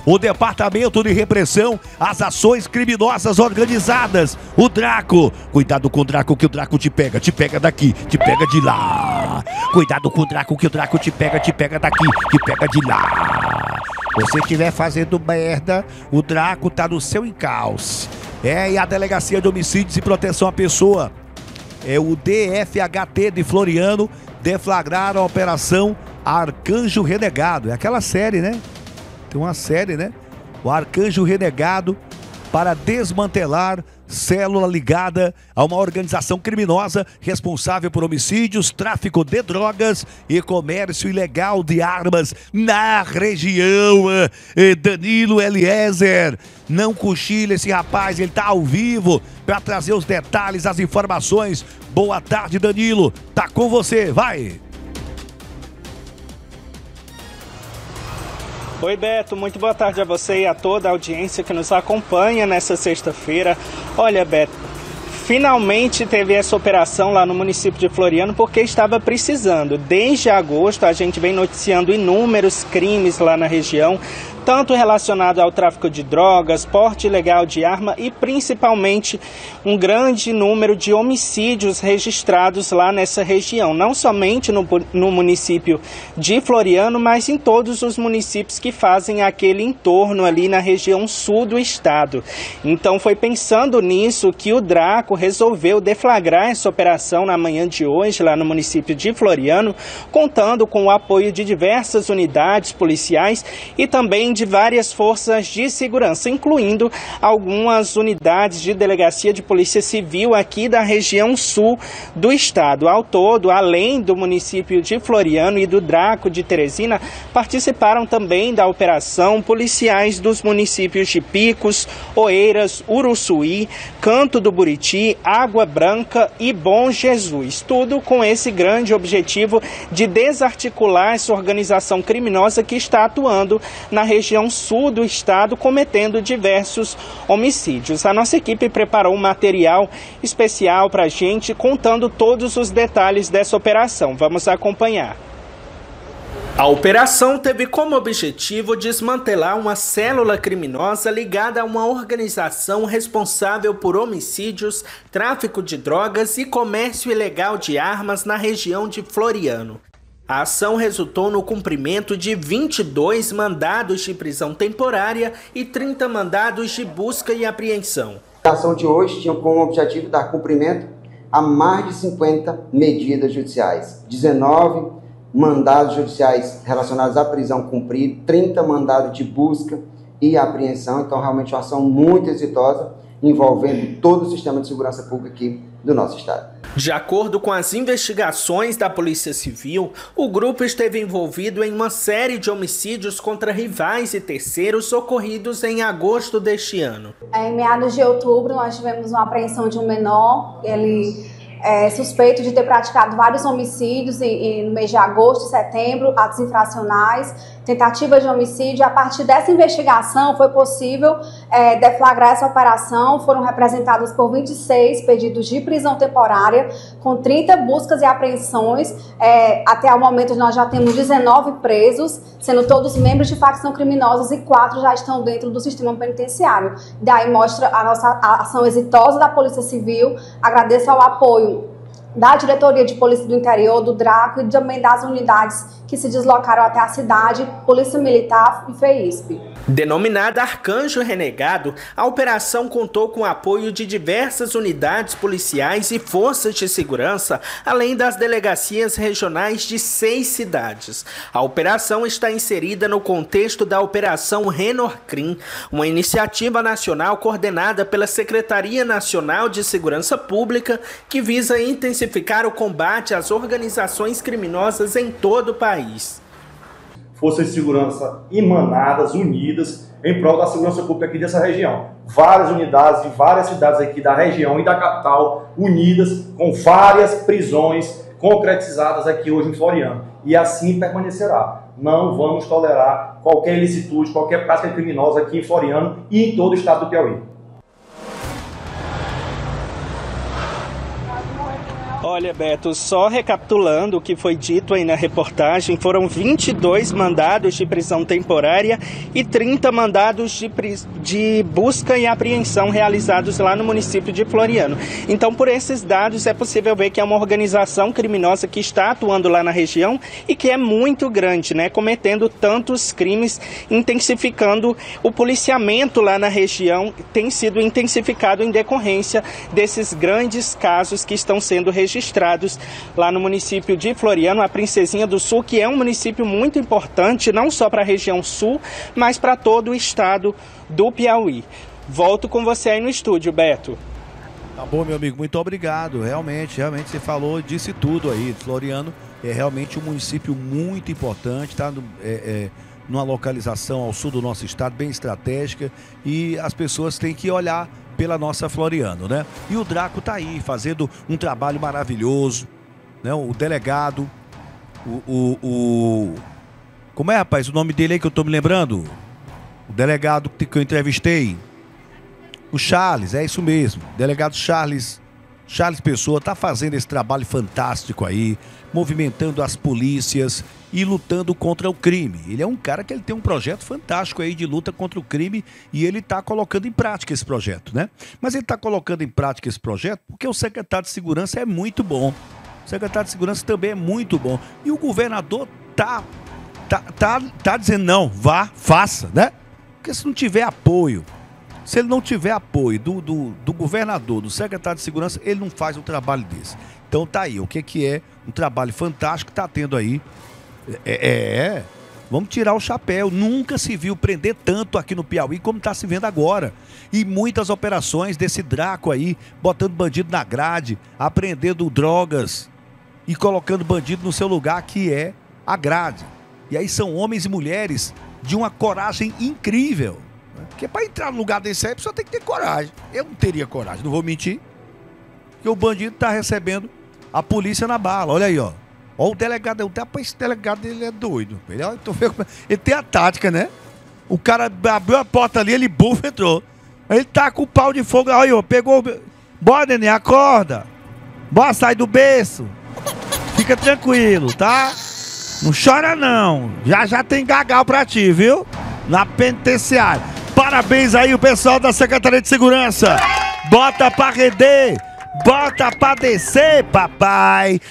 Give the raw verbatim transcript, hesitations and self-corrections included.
o Departamento de Repressão às Ações Criminosas Organizadas, o Draco. Cuidado com o Draco que o Draco te pega, te pega daqui, te pega de lá. Cuidado com o Draco que o Draco te pega, te pega daqui, te pega de lá. Você estiver fazendo merda, o Draco tá no seu encalce. É, e a Delegacia de Homicídios e Proteção à Pessoa, é o D F H T de Floriano, deflagraram a Operação Arcanjo Renegado. É aquela série, né? Tem uma série, né? O Arcanjo Renegado, para desmantelar célula ligada a uma organização criminosa responsável por homicídios, tráfico de drogas e comércio ilegal de armas na região. Danilo Eliezer, não cochile esse rapaz, ele tá ao vivo para trazer os detalhes, as informações. Boa tarde, Danilo, tá com você, vai! Oi, Beto, muito boa tarde a você e a toda a audiência que nos acompanha nessa sexta-feira. Olha, Beto, finalmente teve essa operação lá no município de Floriano porque estava precisando. Desde agosto a gente vem noticiando inúmeros crimes lá na região, tanto relacionado ao tráfico de drogas, porte ilegal de arma e principalmente um grande número de homicídios registrados lá nessa região. Não somente no, no município de Floriano, mas em todos os municípios que fazem aquele entorno ali na região sul do estado. Então foi pensando nisso que o Draco resolveu deflagrar essa operação na manhã de hoje lá no município de Floriano, contando com o apoio de diversas unidades policiais e também de várias forças de segurança, incluindo algumas unidades de delegacia de polícia civil aqui da região sul do estado. Ao todo, além do município de Floriano e do Draco de Teresina, participaram também da operação policiais dos municípios de Picos, Oeiras, Uruçuí, Canto do Buriti, Água Branca e Bom Jesus. Tudo com esse grande objetivo de desarticular essa organização criminosa que está atuando na região sul do estado, cometendo diversos homicídios. A nossa equipe preparou um material especial para a gente, contando todos os detalhes dessa operação. Vamos acompanhar. A operação teve como objetivo desmantelar uma célula criminosa ligada a uma organização responsável por homicídios, tráfico de drogas e comércio ilegal de armas na região de Floriano. A ação resultou no cumprimento de vinte e dois mandados de prisão temporária e trinta mandados de busca e apreensão. A ação de hoje tinha como objetivo dar cumprimento a mais de cinquenta medidas judiciais, dezenove mandados judiciais relacionados à prisão cumprida, trinta mandados de busca e apreensão. Então, realmente uma ação muito exitosa, envolvendo todo o sistema de segurança pública aqui do nosso estado. De acordo com as investigações da Polícia Civil, o grupo esteve envolvido em uma série de homicídios contra rivais e terceiros ocorridos em agosto deste ano. Em meados de outubro, nós tivemos uma apreensão de um menor. Ele é suspeito de ter praticado vários homicídios e, e no mês de agosto e setembro, atos infracionais, tentativa de homicídio. A partir dessa investigação foi possível é, deflagrar essa operação. Foram representados por vinte e seis pedidos de prisão temporária, com trinta buscas e apreensões. É, até o momento nós já temos dezenove presos, sendo todos membros de facção criminosas, e quatro já estão dentro do sistema penitenciário. Daí mostra a nossa ação exitosa da Polícia Civil. Agradeço ao apoio da Diretoria de Polícia do Interior, do Draco, e também das unidades que se deslocaram até a cidade, Polícia Militar e FEISP. Denominada Arcanjo Renegado, a operação contou com o apoio de diversas unidades policiais e forças de segurança, além das delegacias regionais de seis cidades. A operação está inserida no contexto da Operação Renorcrim, uma iniciativa nacional coordenada pela Secretaria Nacional de Segurança Pública, que visa intensificar o combate às organizações criminosas em todo o país. Forças de segurança emanadas, unidas, em prol da segurança pública aqui dessa região. Várias unidades de várias cidades aqui da região e da capital, unidas, com várias prisões concretizadas aqui hoje em Floriano. E assim permanecerá. Não vamos tolerar qualquer ilicitude, qualquer prática criminosa aqui em Floriano e em todo o estado do Piauí. Olha, Beto, só recapitulando o que foi dito aí na reportagem, foram vinte e dois mandados de prisão temporária e trinta mandados de, de busca e apreensão realizados lá no município de Floriano. Então, por esses dados, é possível ver que é uma organização criminosa que está atuando lá na região e que é muito grande, né? Cometendo tantos crimes, intensificando o policiamento lá na região, tem sido intensificado em decorrência desses grandes casos que estão sendo registrados. registrados lá no município de Floriano, a Princesinha do Sul, que é um município muito importante, não só para a região sul, mas para todo o estado do Piauí. Volto com você aí no estúdio, Beto. Tá bom, meu amigo, muito obrigado. Realmente, realmente você falou, disse tudo aí. Floriano é realmente um município muito importante, tá? É, é, numa localização ao sul do nosso estado, bem estratégica, e as pessoas têm que olhar pela nossa Floriano, né? E o Draco tá aí, fazendo um trabalho maravilhoso, né? O delegado, o, o, o... Como é, rapaz, o nome dele aí que eu tô me lembrando? O delegado que eu entrevistei, o Charles, é isso mesmo, delegado Charles, Charles Pessoa tá fazendo esse trabalho fantástico aí, movimentando as polícias e lutando contra o crime. Ele é um cara que ele tem um projeto fantástico aí de luta contra o crime e ele está colocando em prática esse projeto, né? Mas ele está colocando em prática esse projeto porque o secretário de Segurança é muito bom. O secretário de Segurança também é muito bom. E o governador tá, tá, tá, tá dizendo não, vá, faça, né? Porque se não tiver apoio, se ele não tiver apoio do, do, do governador, do secretário de Segurança, ele não faz um trabalho desse. Então tá aí, o que, que é um trabalho fantástico que tá tendo aí. É, é, vamos tirar o chapéu. Nunca se viu prender tanto aqui no Piauí como está se vendo agora. E muitas operações desse Draco aí, botando bandido na grade, apreendendo drogas e colocando bandido no seu lugar, que é a grade. E aí são homens e mulheres de uma coragem incrível. Porque para entrar no lugar desse aí, a pessoa tem que ter coragem. Eu não teria coragem, não vou mentir. Porque o bandido está recebendo a polícia na bala. Olha aí, ó. Ó, o delegado, esse delegado ele é doido. Ele, ele tem a tática, né? O cara abriu a porta ali, ele bufa, entrou. Ele tá com o pau de fogo. Aí, ó, pegou. Bora, neném, acorda. Bora, sai do berço. Fica tranquilo, tá? Não chora, não. Já já tem gagal pra ti, viu? Na penitenciária. Parabéns aí, o pessoal da Secretaria de Segurança. Bota pra render. Bota pra descer, papai.